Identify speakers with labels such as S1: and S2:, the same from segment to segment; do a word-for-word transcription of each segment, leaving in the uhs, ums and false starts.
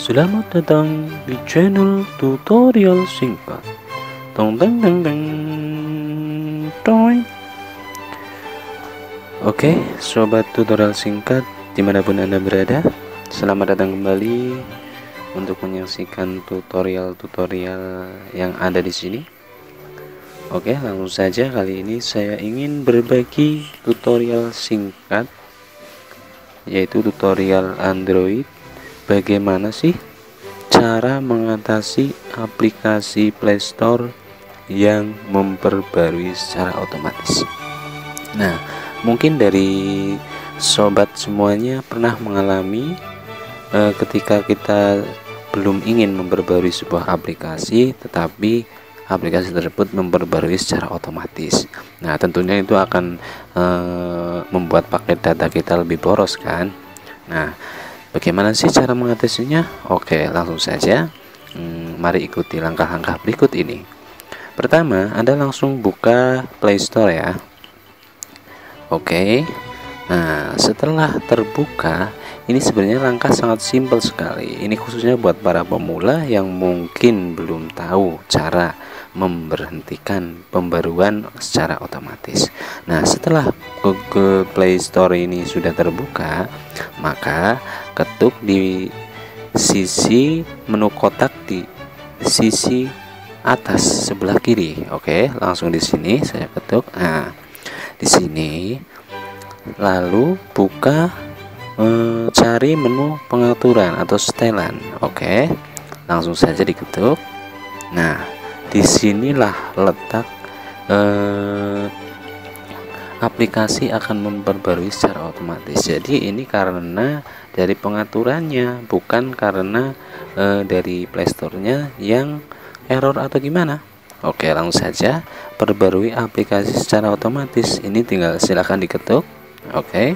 S1: Selamat datang di channel tutorial singkat. Tong teng teng teng toy. Oke, sobat tutorial singkat dimanapun anda berada, selamat datang kembali untuk menyaksikan tutorial-tutorial yang ada di sini. Oke, langsung saja kali ini saya ingin berbagi tutorial singkat, yaitu tutorial Android. Bagaimana sih cara mengatasi aplikasi Play Store yang memperbarui secara otomatis? Nah, mungkin dari sobat semuanya pernah mengalami eh, ketika kita belum ingin memperbarui sebuah aplikasi, tetapi aplikasi tersebut memperbarui secara otomatis. Nah, tentunya itu akan eh, membuat paket data kita lebih boros, kan? Nah, bagaimana sih cara mengatasinya? Oke, langsung saja. Hmm, mari ikuti langkah-langkah berikut ini. Pertama, Anda langsung buka Play Store ya. Oke. Nah, setelah terbuka, ini sebenarnya langkah sangat simpel sekali. Ini khususnya buat para pemula yang mungkin belum tahu cara memberhentikan pembaruan secara otomatis. Nah, setelah Google Play Store ini sudah terbuka, maka ketuk di sisi menu kotak di sisi atas sebelah kiri. Oke, langsung di sini saya ketuk. Nah, di sini lalu buka eh, cari menu pengaturan atau setelan. Oke, langsung saja diketuk. Nah, disinilah letak eh, aplikasi akan memperbarui secara otomatis. Jadi ini karena dari pengaturannya, bukan karena e, dari Playstore-nya yang error atau gimana. Oke, langsung saja perbarui aplikasi secara otomatis. Ini tinggal silakan diketuk. Oke.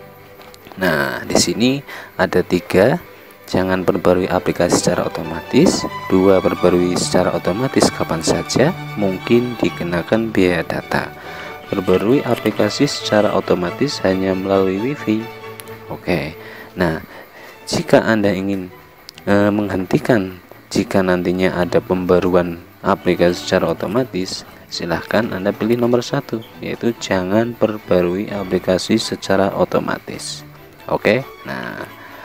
S1: Nah, di sini ada tiga. Jangan perbarui aplikasi secara otomatis. Dua, perbarui secara otomatis kapan saja, mungkin dikenakan biaya data. Perbarui aplikasi secara otomatis hanya melalui WiFi. Oke. Nah, jika Anda ingin e, menghentikan jika nantinya ada pembaruan aplikasi secara otomatis, silahkan Anda pilih nomor satu, yaitu jangan perbarui aplikasi secara otomatis. Oke. Nah,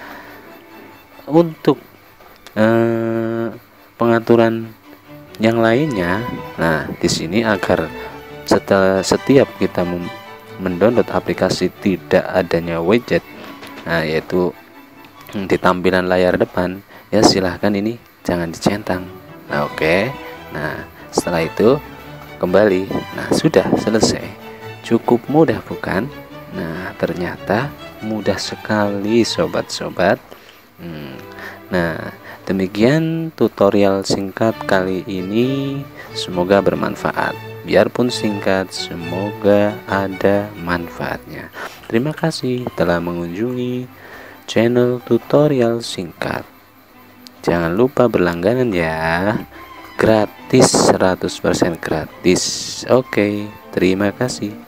S1: untuk e, pengaturan yang lainnya, nah di sini agar setelah setiap kita mendownload aplikasi tidak adanya widget, nah yaitu di tampilan layar depan, ya silahkan ini jangan dicentang. Nah, oke. Nah, setelah itu kembali. Nah, sudah selesai. Cukup mudah, bukan? Nah, ternyata mudah sekali sobat-sobat. hmm. Nah, demikian tutorial singkat kali ini, semoga bermanfaat. Biarpun singkat, semoga ada manfaatnya. Terima kasih telah mengunjungi channel tutorial singkat. Jangan lupa berlangganan ya. Gratis, seratus persen gratis. Oke, terima kasih.